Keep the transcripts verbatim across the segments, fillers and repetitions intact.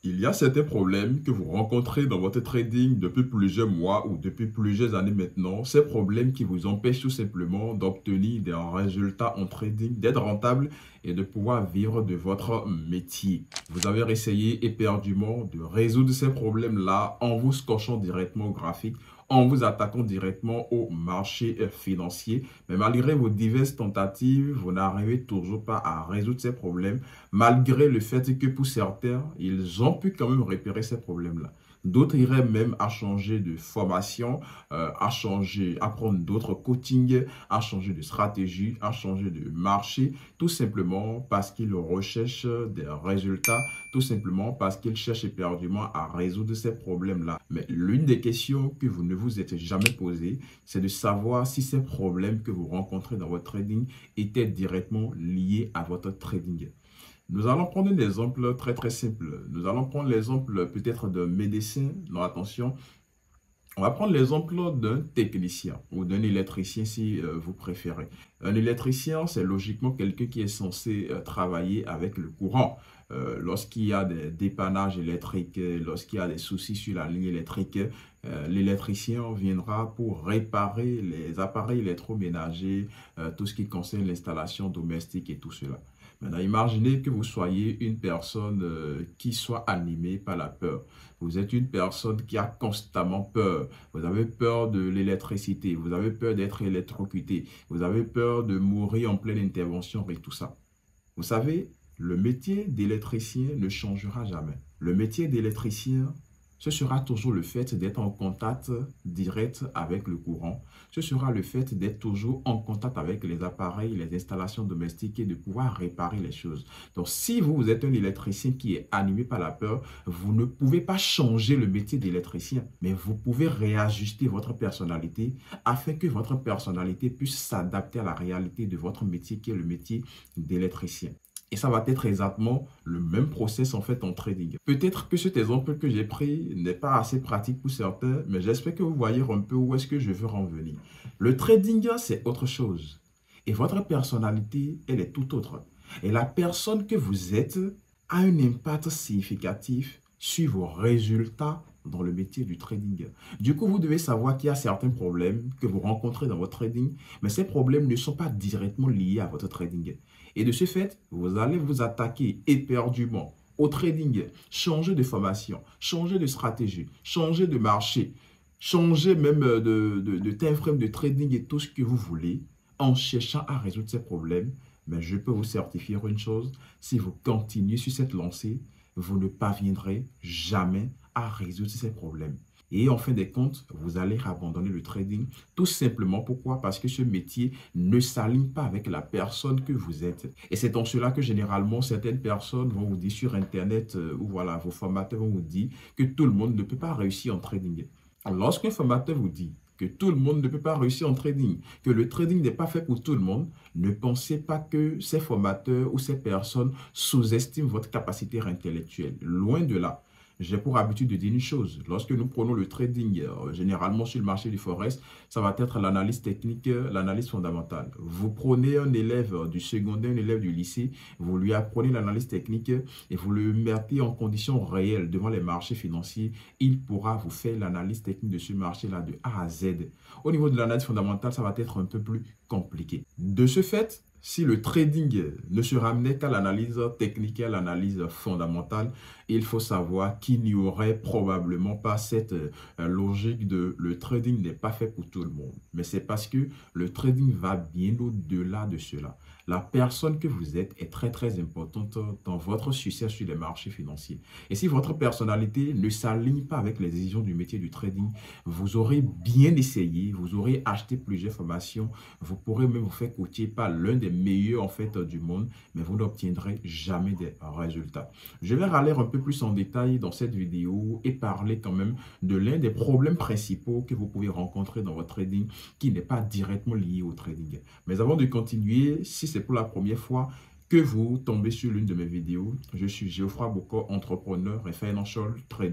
Il y a certains problèmes que vous rencontrez dans votre trading depuis plusieurs mois ou depuis plusieurs années maintenant. Ces problèmes qui vous empêchent tout simplement d'obtenir des résultats en trading, d'être rentable et de pouvoir vivre de votre métier. Vous avez essayé éperdument de résoudre ces problèmes-là en vous scotchant directement au graphique, en vous attaquant directement au marché financier. Mais malgré vos diverses tentatives, vous n'arrivez toujours pas à résoudre ces problèmes, malgré le fait que pour certains, ils ont pu quand même repérer ces problèmes-là. D'autres iraient même à changer de formation, euh, à changer, à prendre d'autres coachings, à changer de stratégie, à changer de marché, tout simplement parce qu'ils recherchent des résultats, tout simplement parce qu'ils cherchent éperdument à résoudre ces problèmes-là. Mais l'une des questions que vous ne vous êtes jamais posées, c'est de savoir si ces problèmes que vous rencontrez dans votre trading étaient directement liés à votre trading. Nous allons prendre un exemple très très simple. Nous allons prendre l'exemple peut-être d'un médecin. Non, attention, on va prendre l'exemple d'un technicien ou d'un électricien si euh, vous préférez. Un électricien, c'est logiquement quelqu'un qui est censé euh, travailler avec le courant. Euh, lorsqu'il y a des dépannages électriques, lorsqu'il y a des soucis sur la ligne électrique, euh, l'électricien viendra pour réparer les appareils électroménagers, euh, tout ce qui concerne l'installation domestique et tout cela. Maintenant, imaginez que vous soyez une personne euh, qui soit animée par la peur. Vous êtes une personne qui a constamment peur. Vous avez peur de l'électricité. Vous avez peur d'être électrocuté. Vous avez peur de mourir en pleine intervention et tout ça. Vous savez, le métier d'électricien ne changera jamais. Le métier d'électricien, ce sera toujours le fait d'être en contact direct avec le courant. Ce sera le fait d'être toujours en contact avec les appareils, les installations domestiques et de pouvoir réparer les choses. Donc, si vous, vous êtes un électricien qui est animé par la peur, vous ne pouvez pas changer le métier d'électricien, mais vous pouvez réajuster votre personnalité afin que votre personnalité puisse s'adapter à la réalité de votre métier qui est le métier d'électricien. Et ça va être exactement le même process en fait en trading. Peut-être que cet exemple que j'ai pris n'est pas assez pratique pour certains, mais j'espère que vous voyez un peu où est-ce que je veux en venir. Le trading, c'est autre chose. Et votre personnalité, elle est tout autre. Et la personne que vous êtes a un impact significatif sur vos résultats dans le métier du trading. Du coup, vous devez savoir qu'il y a certains problèmes que vous rencontrez dans votre trading, mais ces problèmes ne sont pas directement liés à votre trading. Et de ce fait, vous allez vous attaquer éperdument au trading, changer de formation, changer de stratégie, changer de marché, changer même de, de, de time frame de trading et tout ce que vous voulez en cherchant à résoudre ces problèmes. Mais je peux vous certifier une chose, si vous continuez sur cette lancée, vous ne parviendrez jamais à résoudre ces problèmes. Et en fin de compte, vous allez abandonner le trading. Tout simplement, pourquoi? Parce que ce métier ne s'aligne pas avec la personne que vous êtes. Et c'est en cela que généralement, certaines personnes vont vous dire sur Internet, euh, ou voilà, vos formateurs vont vous dire que tout le monde ne peut pas réussir en trading. Lorsqu'un formateur vous dit que tout le monde ne peut pas réussir en trading, que le trading n'est pas fait pour tout le monde, ne pensez pas que ces formateurs ou ces personnes sous-estiment votre capacité intellectuelle. Loin de là. J'ai pour habitude de dire une chose. Lorsque nous prenons le trading, euh, généralement sur le marché du Forex, ça va être l'analyse technique, euh, l'analyse fondamentale. Vous prenez un élève euh, du secondaire, un élève du lycée, vous lui apprenez l'analyse technique euh, et vous le mettez en conditions réelles devant les marchés financiers. Il pourra vous faire l'analyse technique de ce marché-là de A à Z. Au niveau de l'analyse fondamentale, ça va être un peu plus compliqué. De ce fait, si le trading ne se ramenait qu'à l'analyse technique et à l'analyse fondamentale, il faut savoir qu'il n'y aurait probablement pas cette euh, logique de le trading n'est pas fait pour tout le monde. Mais c'est parce que le trading va bien au-delà de cela. La personne que vous êtes est très très importante dans votre succès sur les marchés financiers. Et si votre personnalité ne s'aligne pas avec les exigences du métier du trading, vous aurez bien essayé, vous aurez acheté plusieurs formations, vous pourrez même vous faire coacher par l'un des meilleurs en fait du monde, mais vous n'obtiendrez jamais des résultats. Je vais aller un peu plus en détail dans cette vidéo et parler quand même de l'un des problèmes principaux que vous pouvez rencontrer dans votre trading qui n'est pas directement lié au trading. Mais avant de continuer, si c'est pour la première fois que vous tombez sur l'une de mes vidéos, je suis Geoffroy Boko, entrepreneur et financial trader.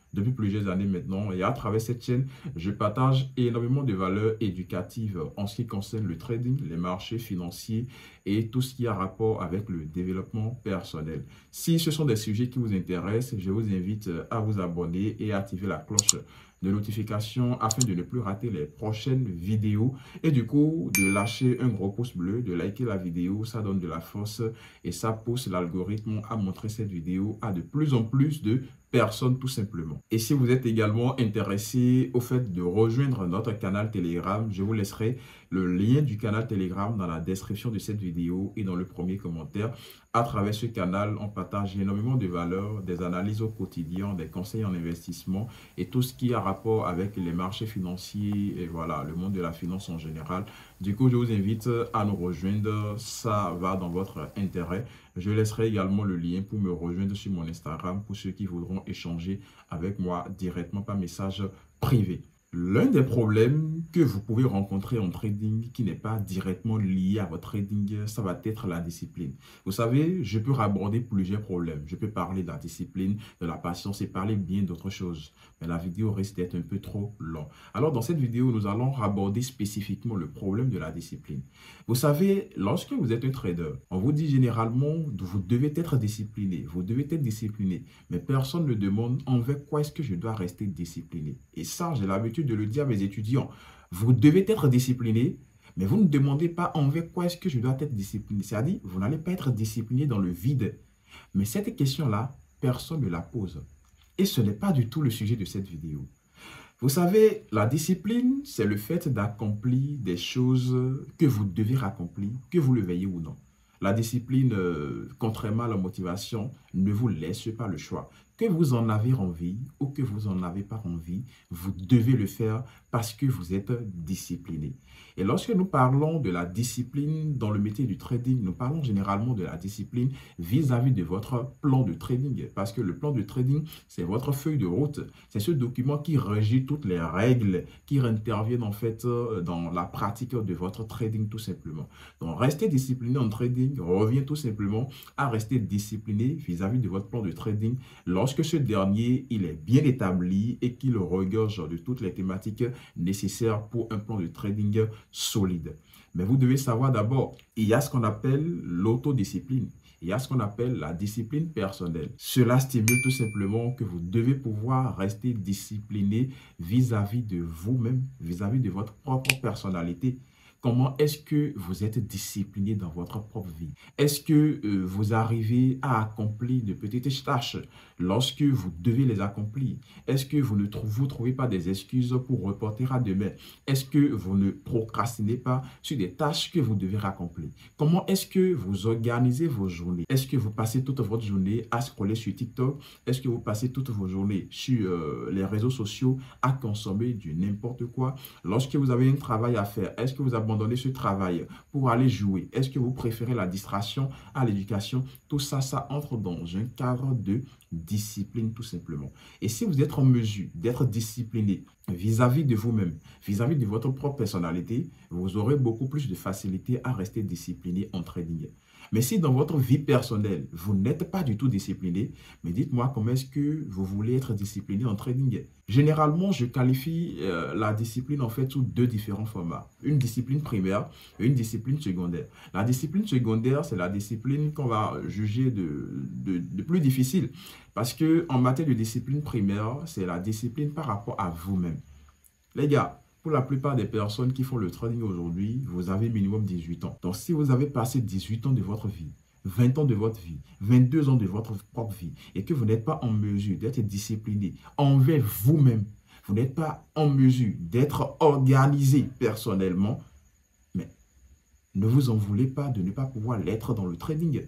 depuis plusieurs années maintenant. Et à travers cette chaîne, je partage énormément de valeurs éducatives en ce qui concerne le trading, les marchés financiers et tout ce qui a rapport avec le développement personnel. Si ce sont des sujets qui vous intéressent, je vous invite à vous abonner et à activer la cloche de notification afin de ne plus rater les prochaines vidéos et du coup de lâcher un gros pouce bleu, de liker la vidéo, ça donne de la force et ça pousse l'algorithme à montrer cette vidéo à de plus en plus de personnes tout simplement. Et si vous êtes également intéressé au fait de rejoindre notre canal Telegram, je vous laisserai le lien du canal Telegram dans la description de cette vidéo et dans le premier commentaire. À travers ce canal, on partage énormément de valeurs, des analyses au quotidien, des conseils en investissement et tout ce qui a rapport avec les marchés financiers et voilà, le monde de la finance en général. Du coup, je vous invite à nous rejoindre, ça va dans votre intérêt. Je laisserai également le lien pour me rejoindre sur mon Instagram pour ceux qui voudront échanger avec moi directement par message privé. L'un des problèmes que vous pouvez rencontrer en trading qui n'est pas directement lié à votre trading, ça va être la discipline. Vous savez, je peux aborder plusieurs problèmes. Je peux parler de la discipline, de la patience et parler bien d'autres choses. Mais la vidéo risque d'être un peu trop longue. Alors, dans cette vidéo, nous allons aborder spécifiquement le problème de la discipline. Vous savez, lorsque vous êtes un trader, on vous dit généralement, vous devez être discipliné. Vous devez être discipliné. Mais personne ne demande envers quoi est-ce que je dois rester discipliné. Et ça, j'ai l'habitude de le dire à mes étudiants. Vous devez être discipliné, mais vous ne demandez pas envers quoi est-ce que je dois être discipliné. C'est-à-dire, vous n'allez pas être discipliné dans le vide. Mais cette question-là, personne ne la pose. Et ce n'est pas du tout le sujet de cette vidéo. Vous savez, la discipline, c'est le fait d'accomplir des choses que vous devez accomplir, que vous le veuillez ou non. La discipline, euh, contrairement à la motivation, ne vous laisse pas le choix. Que vous en avez envie ou que vous n'en avez pas envie, vous devez le faire parce que vous êtes discipliné. Et lorsque nous parlons de la discipline dans le métier du trading, nous parlons généralement de la discipline vis-à-vis de votre plan de trading. Parce que le plan de trading, c'est votre feuille de route. C'est ce document qui régit toutes les règles qui interviennent en fait dans la pratique de votre trading tout simplement. Donc, rester discipliné en trading revient tout simplement à rester discipliné vis-à-vis de votre plan de trading lorsque ce dernier il est bien établi et qu'il regorge de toutes les thématiques nécessaires pour un plan de trading solide. Mais vous devez savoir d'abord, il y a ce qu'on appelle l'autodiscipline. Il y a ce qu'on appelle la discipline personnelle. Cela stimule tout simplement que vous devez pouvoir rester discipliné vis-à-vis de vous-même, vis-à-vis de votre propre personnalité. Comment est-ce que vous êtes discipliné dans votre propre vie? Est-ce que euh, vous arrivez à accomplir de petites tâches lorsque vous devez les accomplir? Est-ce que vous ne trouvez, vous trouvez pas des excuses pour reporter à demain? Est-ce que vous ne procrastinez pas sur des tâches que vous devez accomplir? Comment est-ce que vous organisez vos journées? Est-ce que vous passez toute votre journée à scroller sur TikTok? Est-ce que vous passez toute vos journées sur euh, les réseaux sociaux à consommer du n'importe quoi? Lorsque vous avez un travail à faire, est-ce que vous avez abandonner ce travail pour aller jouer? Est-ce que vous préférez la distraction à l'éducation? Tout ça, ça entre dans un cadre de discipline tout simplement. Et si vous êtes en mesure d'être discipliné vis-à-vis de vous-même, vis-à-vis de votre propre personnalité, vous aurez beaucoup plus de facilité à rester discipliné en trading. Mais si dans votre vie personnelle, vous n'êtes pas du tout discipliné, mais dites-moi comment est-ce que vous voulez être discipliné en trading? Généralement, je qualifie euh, la discipline en fait sous deux différents formats. Une discipline primaire et une discipline secondaire. La discipline secondaire, c'est la discipline qu'on va juger de, de, de plus difficile. Parce qu'en matière de discipline primaire, c'est la discipline par rapport à vous-même. Les gars, pour la plupart des personnes qui font le trading aujourd'hui, vous avez minimum dix-huit ans. Donc, si vous avez passé dix-huit ans de votre vie, vingt ans de votre vie, vingt-deux ans de votre propre vie, et que vous n'êtes pas en mesure d'être discipliné envers vous-même, vous n'êtes pas en mesure d'être organisé personnellement, mais ne vous en voulez pas de ne pas pouvoir l'être dans le trading.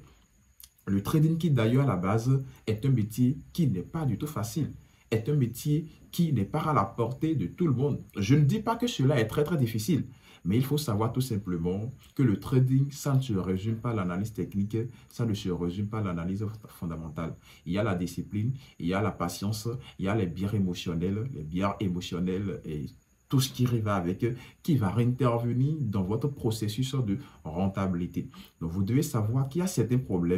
Le trading qui d'ailleurs à la base est un métier qui n'est pas du tout facile, est un métier qui n'est pas à la portée de tout le monde. Je ne dis pas que cela est très très difficile, mais il faut savoir tout simplement que le trading, ça ne se résume pas à l'analyse technique, ça ne se résume pas à l'analyse fondamentale. Il y a la discipline, il y a la patience, il y a les biais émotionnels, les biais émotionnels et tout ce qui va avec, qui va réintervenir dans votre processus de rentabilité. Donc, vous devez savoir qu'il y a certains problèmes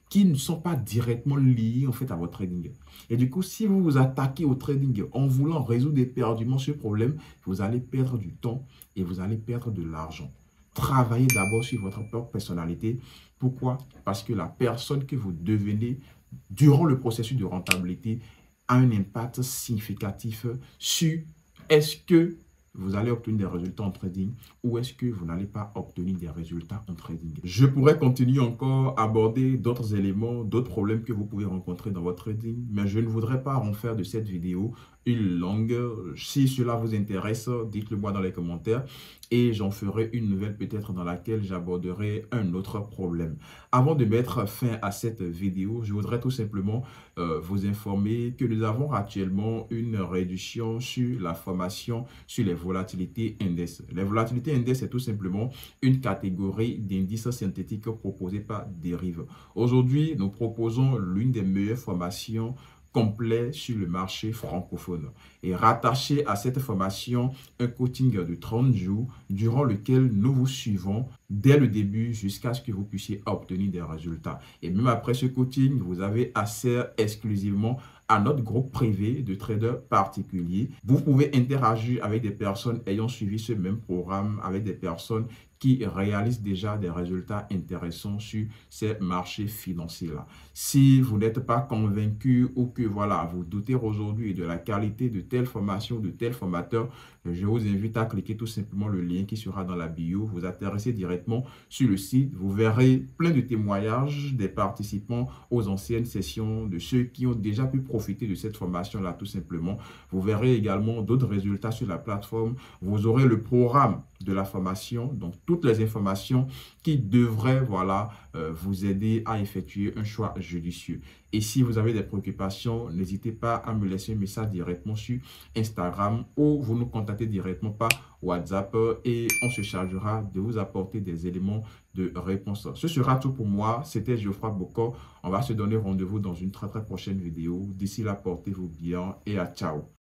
qui ne sont pas directement liés en fait à votre trading. Et du coup, si vous vous attaquez au trading en voulant résoudre éperdument ce problème, vous allez perdre du temps et vous allez perdre de l'argent. Travaillez d'abord sur votre propre personnalité. Pourquoi? Parce que la personne que vous devenez durant le processus de rentabilité a un impact significatif sur est-ce que vous allez obtenir des résultats en trading ou est-ce que vous n'allez pas obtenir des résultats en trading. Je pourrais continuer encore à aborder d'autres éléments, d'autres problèmes que vous pouvez rencontrer dans votre trading, mais je ne voudrais pas en faire de cette vidéo une longue. Si cela vous intéresse, dites-le moi dans les commentaires et j'en ferai une nouvelle peut-être dans laquelle j'aborderai un autre problème. Avant de mettre fin à cette vidéo, je voudrais tout simplement euh, vous informer que nous avons actuellement une réduction sur la formation sur les volatilités index. Les volatilités index, c'est tout simplement une catégorie d'indices synthétiques proposés par Derive. Aujourd'hui, nous proposons l'une des meilleures formations complet sur le marché francophone et rattaché à cette formation un coaching de trente jours durant lequel nous vous suivons dès le début jusqu'à ce que vous puissiez obtenir des résultats. Et même après ce coaching, vous avez accès exclusivement à notre groupe privé de traders particuliers. Vous pouvez interagir avec des personnes ayant suivi ce même programme, avec des personnes qui réalisent déjà des résultats intéressants sur ces marchés financiers-là. Si vous n'êtes pas convaincu ou que voilà, vous doutez aujourd'hui de la qualité de telle formation, de tel formateur, je vous invite à cliquer tout simplement le lien qui sera dans la bio. Vous atterrissez directement sur le site. Vous verrez plein de témoignages des participants aux anciennes sessions, de ceux qui ont déjà pu profiter de cette formation-là tout simplement. Vous verrez également d'autres résultats sur la plateforme. Vous aurez le programme de la formation, donc toutes les informations qui devraient voilà, euh, vous aider à effectuer un choix judicieux. Et si vous avez des préoccupations, n'hésitez pas à me laisser un message directement sur Instagram ou vous nous contactez directement par WhatsApp et on se chargera de vous apporter des éléments de réponse. Ce sera tout pour moi. C'était Geoffroy Bokor. On va se donner rendez-vous dans une très très prochaine vidéo. D'ici là, portez-vous bien et à ciao.